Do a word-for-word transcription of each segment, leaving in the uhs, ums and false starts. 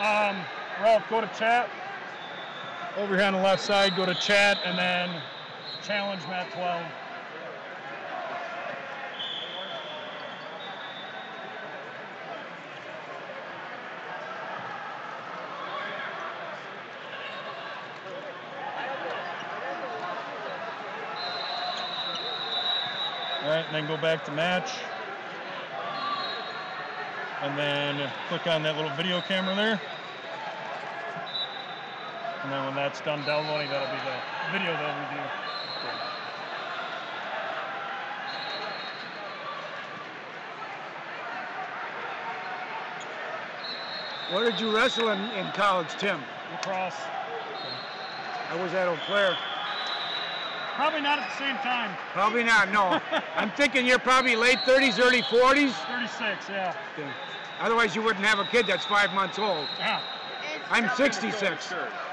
Um, Ralph, go to chat. Over here on the left side, go to chat, and then challenge Matt twelve. All right, and then go back to match. And then click on that little video camera there. And then when that's done downloading, that'll be the video that we do. Where did you wrestle in, in college, Tim? Lacrosse. I was at Eau Claire. Probably not at the same time. Probably not, no. I'm thinking you're probably late thirties, early forties? thirty-six, yeah. Okay. Otherwise you wouldn't have a kid that's five months old. Yeah. I'm sixty-six.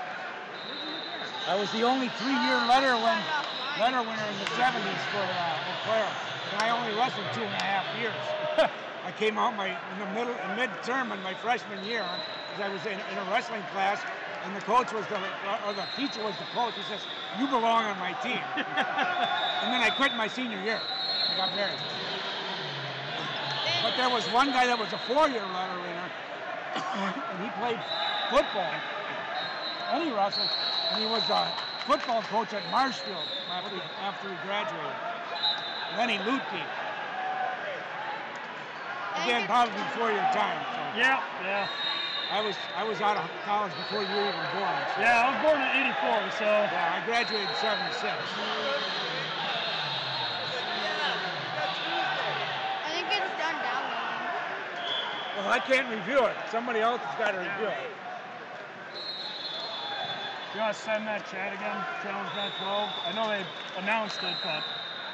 I was the only three-year letter win, letter winner in the seventies for uh, Eau Claire. And I only wrestled two and a half years. I came out my in the middle, in mid-term in my freshman year, because I was in, in a wrestling class, and the coach was the, or the teacher was the coach. He says, "You belong on my team." And then I quit my senior year. I got married. But there was one guy that was a four-year letter winner, and he played football, and he wrestled, and he was a football coach at Marshfield after he, after he graduated. And then he Lutke. Again, probably before your time. So. Yeah, yeah. I was I was out of college before you were even born. So. Yeah, I was born in eighty-four, so. Yeah, I graduated in seventy-six. I think it's done downloading. Well, I can't review it. Somebody else has got to review it. You want to send that chat again? Challenge Matt twelve? I know they announced it, but.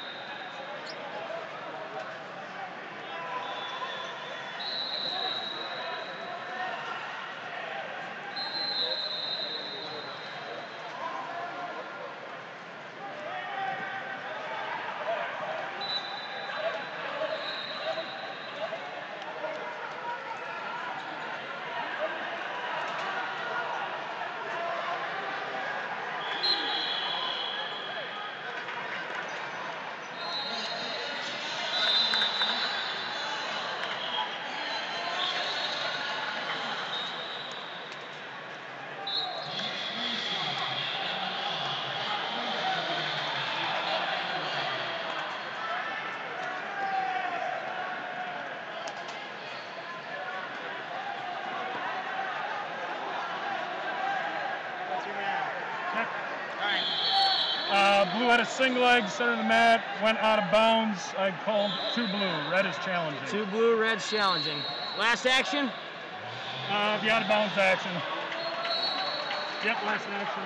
Uh, blue had a single leg, center of the mat, went out of bounds. I called two blue. Red is challenging. Two blue, red's challenging. Last action? Uh, the out of bounds action. Yep, last action.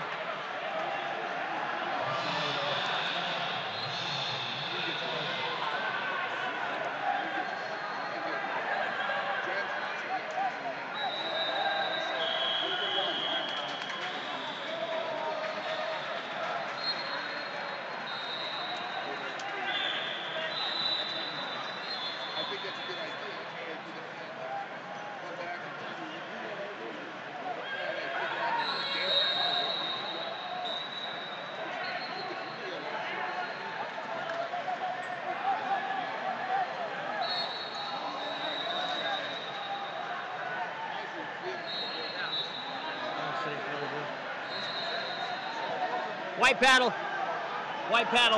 White paddle. White paddle.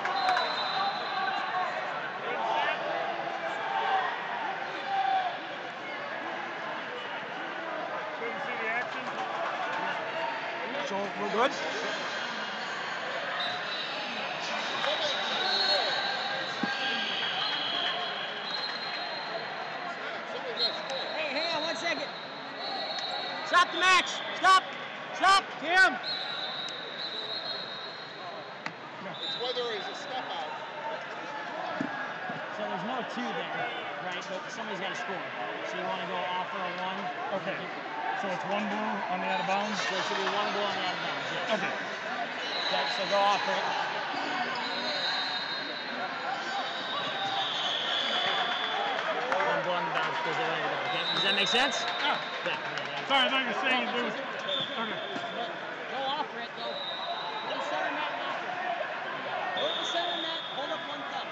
Couldn't see the action. So we're good? Hey, hang on one second. Stop the match. Stop. Stop. Tim. Whether it's a step out. So there's no two there, right? But somebody's got to score. So you want to go offer a one? Okay. So it's one blue on the out of bounds? So it should be one blue on the out of bounds, yes. Okay. Okay, so go offer it. One blue on the bounds because they're ready to go. Okay? Does that make sense? Yeah. Yeah. Sorry, I thought you were saying it was. Okay. Go off it, go. Go to center net and off it. Go to the center net, hold up one thumb.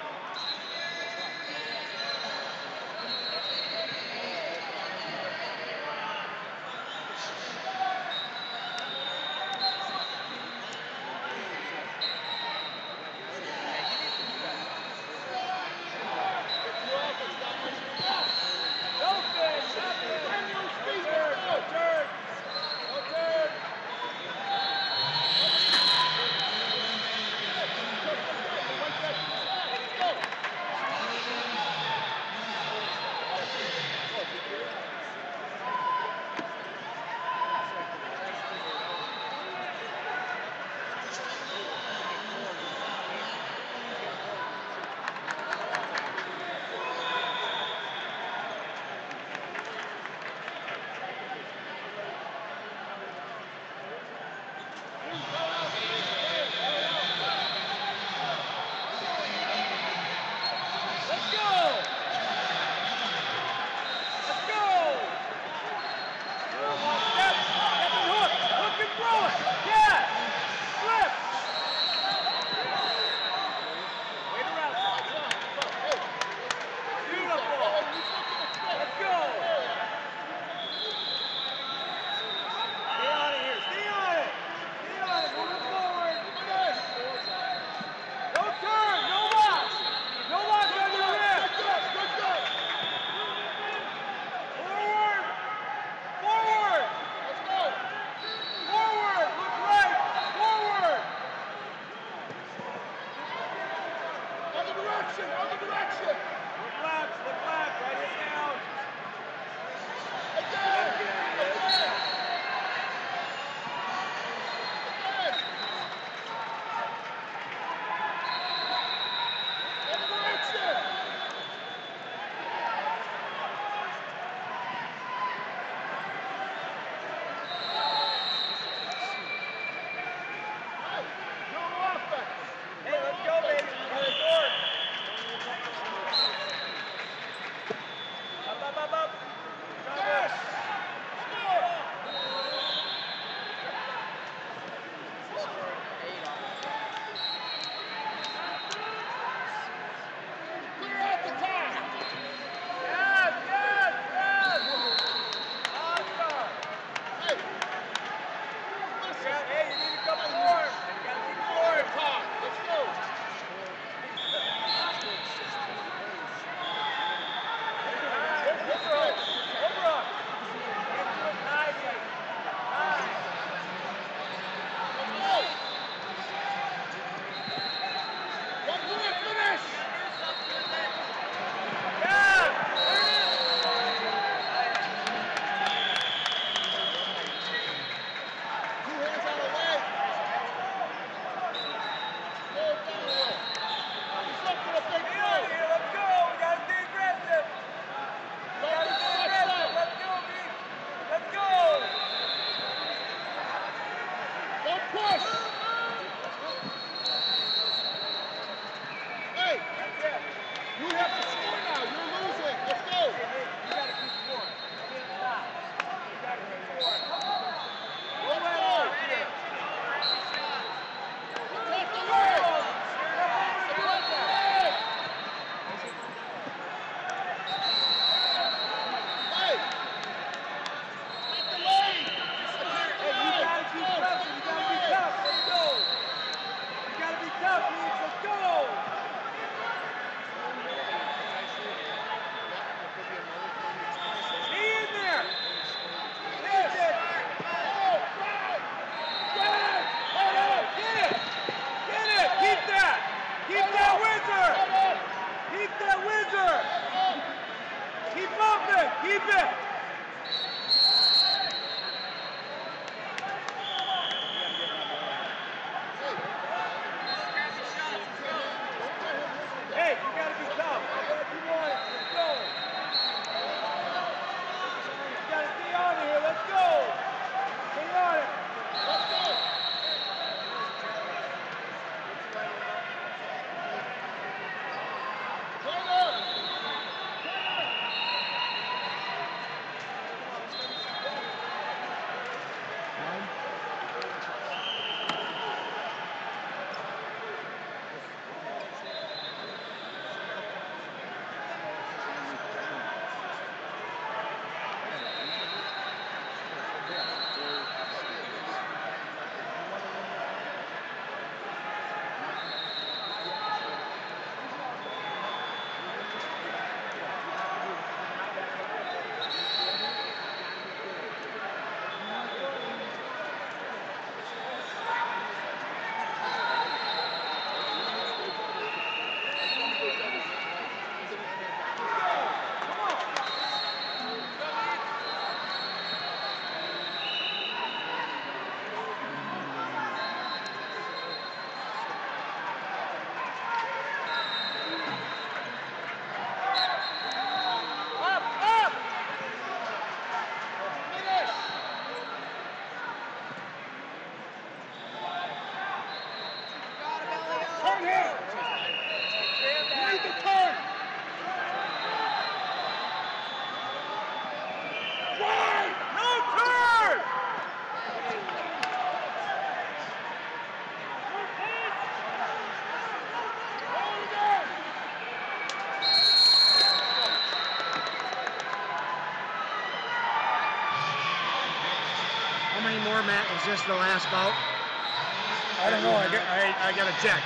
How many more, Matt? Is this the last bout? I don't know. I got, I, I got to check.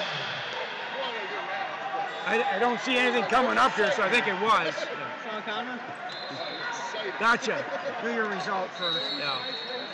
I, I don't see anything coming up here, so I think it was. Sean Conner? Gotcha. Do your result first. Yeah.